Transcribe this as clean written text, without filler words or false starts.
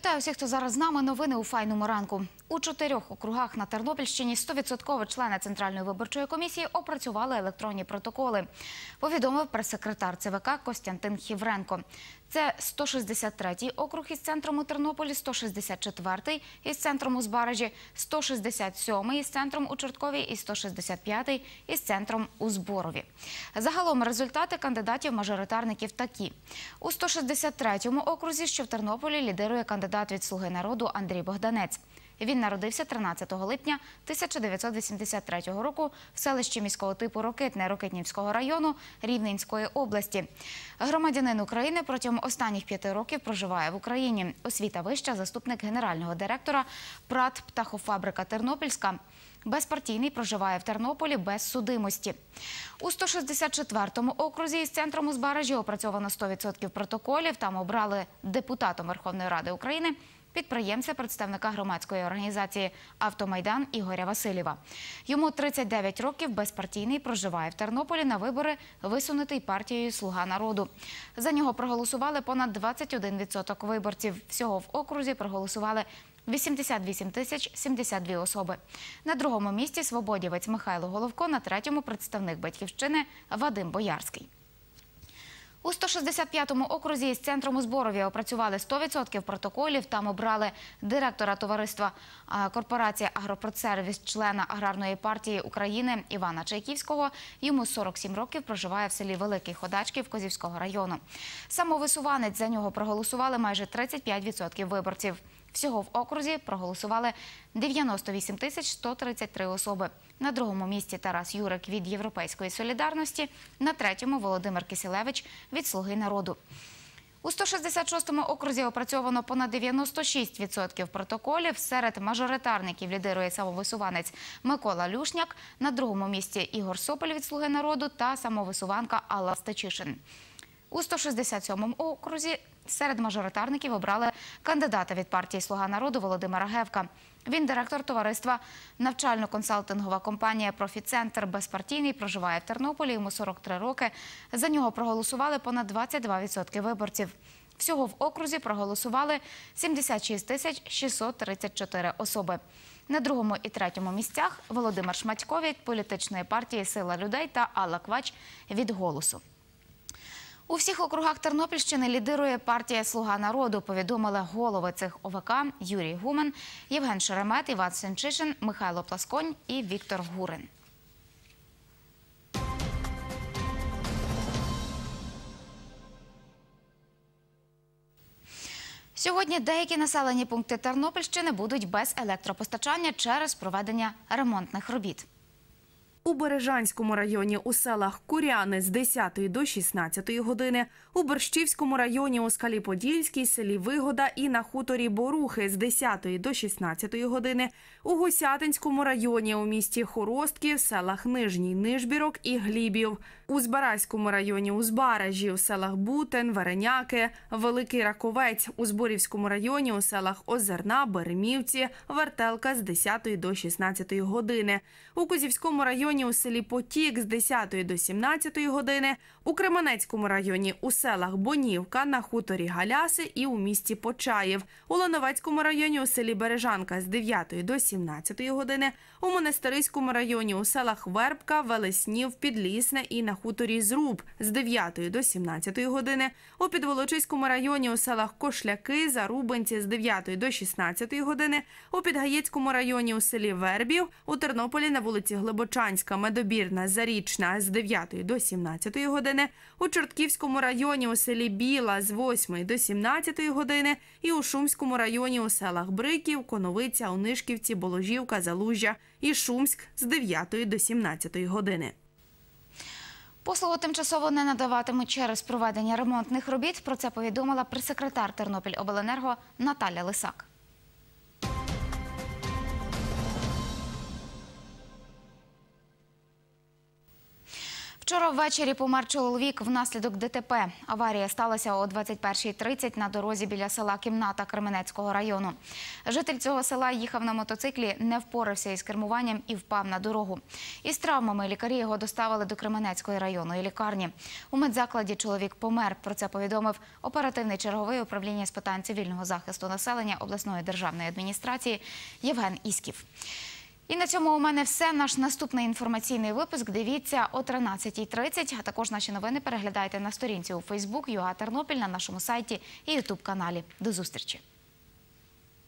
Вітаю всіх, хто зараз з нами. Новини у файному ранку. У 4 округах на Тернопільщині 100% члени Центральної виборчої комісії опрацювали електронні протоколи. Повідомив прес-секретар ЦВК Костянтин Хівренко. Це 163-й округ із центром у Тернополі, 164-й із центром у Збаражі, 167-й із центром у Чорткові і 165-й із центром у Зборові. Загалом результати кандидатів-мажоритарників такі. У 163-му окрузі, що в Тернополі, лідирує кандидат від «Слуги народу» Андрій Богданець. Він народився 13 липня 1983 року в селищі міського типу Рокитне Рокитнівського району Рівненської області. Громадянин України протягом останніх 5 років проживає в Україні. Освіта вища, заступник генерального директора ПрАТ «Птахофабрика Тернопільська». Безпартійний, проживає в Тернополі без судимості. У 164-му окрузі із центром у Збаражі опрацьовано 100% протоколів. Там обрали депутатом Верховної Ради України підприємця, представника громадської організації «Автомайдан» Ігоря Васильєва. Йому 39 років, безпартійний, проживає в Тернополі, на вибори висунутий партією «Слуга народу». За нього проголосували понад 21% виборців. Всього в окрузі проголосували 88 тисяч 72 особи. На другому місці свободівець Михайло Головко, на третьому представник «Батьківщини» Вадим Боярський. У 165-му окрузі із центром у Зборові опрацювали 100% протоколів. Там обрали директора товариства корпорація «Агропродсервіс», члена Аграрної партії України Івана Чайківського. Йому 47 років, проживає в селі Великий Ходачків Козівського району. Самовисуванець, за нього проголосували майже 35% виборців. Всього в окрузі проголосували 98 тисяч 133 особи. На другому місці Тарас Юрик від «Європейської солідарності», на третьому Володимир Кисілевич від «Слуги народу». У 166-му окрузі опрацьовано понад 96% протоколів. Серед мажоритарників лідирує самовисуванець Микола Люшняк, на другому місці Ігор Сополь від «Слуги народу» та самовисуванка Алла Стечишин. У 167-му окрузі серед мажоритарників обрали кандидата від партії «Слуга народу» Володимира Гевка. Він директор товариства «Навчально-консалтингова компанія «Профіцентр», безпартійний, проживає в Тернополі, йому 43 роки. За нього проголосували понад 22% виборців. Всього в окрузі проголосували 76 тисяч 634 особи. На другому і третьому місцях Володимир Шматько від політичної партії «Сила людей» та Алла Квач від «Голосу». У всіх округах Тернопільщини лідирує партія «Слуга народу», повідомили голови цих ОВК Юрій Гумен, Євген Шеремет, Іван Сенчишин, Михайло Пласконь і Віктор Гурин. Сьогодні деякі населені пункти Тернопільщини будуть без електропостачання через проведення ремонтних робіт. У Бережанському районі у селах Куряни з 10 до 16 години, у Борщівському районі у Скалі-Подільській, селі Вигода і на хуторі Борухи з 10 до 16 години, у Гусятинському районі у місті Хоростки, в селах Нижній Нижбірок і Глібів, у Збаразькому районі у Збаражі, у селах Бутен, Вереняки, Великий Раковець, у Зборівському районі у селах Озерна, Беремівці, Вертелка з 10 до 16 години, у Козівському районі у селі Потік з 10 до 17 години, у Кременецькому районі у селах Бонівка, на хуторі Галяси і у місті Почаїв, у Лановецькому районі у селі Бережанка з 9 до 17 години, у Монастириському районі у селах Вербка, Велеснів, Підлісне і на хуторі Зруб з 9 до 17 години, у Підволочиському районі у селах Кошляки, Зарубинці з 9 до 16 години, у Підгаєцькому районі у селі Вербів, у Тернополі на вулиці Глибочанська, Медобірна, Зарічна з 9 до 17 години, у Чортківському районі у селі Біла з 8 до 17 години і у Шумському районі у селах Бриків, Коновиця, Онишківці, Боложівка, Залужжя і Шумськ з 9 до 17 години. Послугу тимчасово не надаватимуть через проведення ремонтних робіт. Про це повідомила прес-секретар Тернопільобленерго Наталя Лисак. Вчора ввечері помер чоловік внаслідок ДТП. Аварія сталася о 21:30 на дорозі біля села Кімната Кременецького району. Житель цього села їхав на мотоциклі, не впорався із кермуванням і впав на дорогу. Із травмами лікарі його доставили до Кременецької районної лікарні. У медзакладі чоловік помер. Про це повідомив оперативний черговий управління з питань цивільного захисту населення обласної державної адміністрації Євген Ісків. І на цьому у мене все. Наш наступний інформаційний випуск дивіться о 13:30. А також наші новини переглядайте на сторінці у Facebook ЮА Тернопіль, на нашому сайті і YouTube-каналі. До зустрічі!